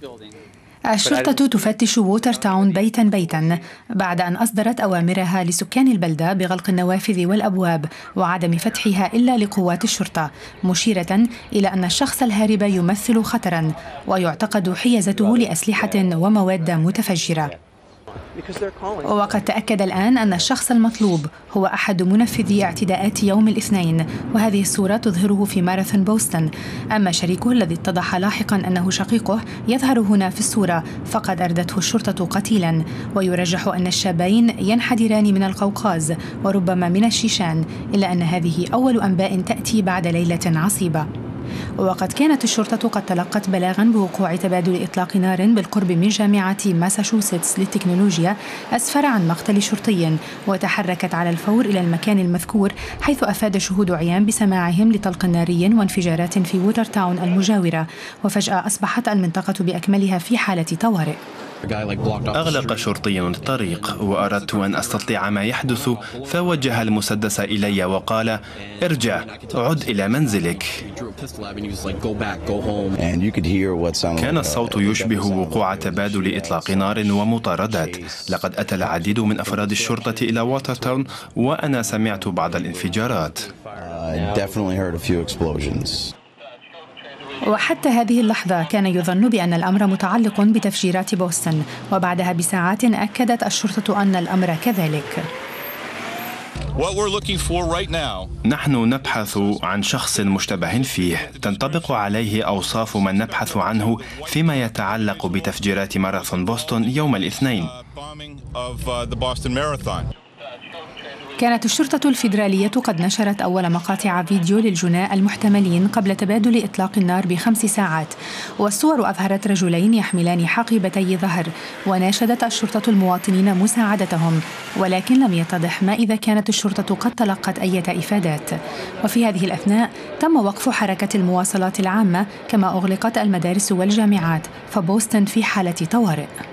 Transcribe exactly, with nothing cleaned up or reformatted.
الشرطة تفتش ووتر تاون بيتاً بيتاً بعد أن أصدرت أوامرها لسكان البلدة بغلق النوافذ والأبواب وعدم فتحها إلا لقوات الشرطة، مشيرة إلى أن الشخص الهارب يمثل خطراً ويعتقد حيازته لأسلحة ومواد متفجرة. وقد تأكد الآن أن الشخص المطلوب هو أحد منفذي اعتداءات يوم الاثنين، وهذه الصورة تظهره في ماراثون بوسطن. أما شريكه الذي اتضح لاحقا أنه شقيقه يظهر هنا في الصورة، فقد أردته الشرطة قتيلا، ويرجح أن الشابين ينحدران من القوقاز وربما من الشيشان، إلا أن هذه أول أنباء تأتي بعد ليلة عصيبة. وقد كانت الشرطة قد تلقت بلاغاً بوقوع تبادل إطلاق نار بالقرب من جامعة ماساتشوستس للتكنولوجيا أسفر عن مقتل شرطي، وتحركت على الفور إلى المكان المذكور، حيث أفاد شهود عيان بسماعهم لطلق ناري وانفجارات في ووتر تاون المجاورة، وفجأة أصبحت المنطقة بأكملها في حالة طوارئ. أغلق شرطي الطريق وأردت أن أستطيع ما يحدث، فوجه المسدس إلي وقال: ارجع، عد إلى منزلك. كان الصوت يشبه وقوع تبادل إطلاق نار ومطاردات. لقد أتى العديد من أفراد الشرطة إلى ووتر تاون وأنا سمعت بعض الانفجارات. وحتى هذه اللحظة كان يظن بأن الأمر متعلق بتفجيرات بوسطن، وبعدها بساعات أكدت الشرطة أن الأمر كذلك. نحن نبحث عن شخص مشتبه فيه، تنطبق عليه أوصاف من نبحث عنه فيما يتعلق بتفجيرات ماراثون بوسطن يوم الاثنين. كانت الشرطة الفيدرالية قد نشرت أول مقاطع فيديو للجناة المحتملين قبل تبادل إطلاق النار بخمس ساعات، والصور أظهرت رجلين يحملان حقيبتي ظهر، وناشدت الشرطة المواطنين مساعدتهم، ولكن لم يتضح ما إذا كانت الشرطة قد تلقت أي إفادات. وفي هذه الأثناء تم وقف حركة المواصلات العامة، كما أغلقت المدارس والجامعات، فبوسطن في حالة طوارئ.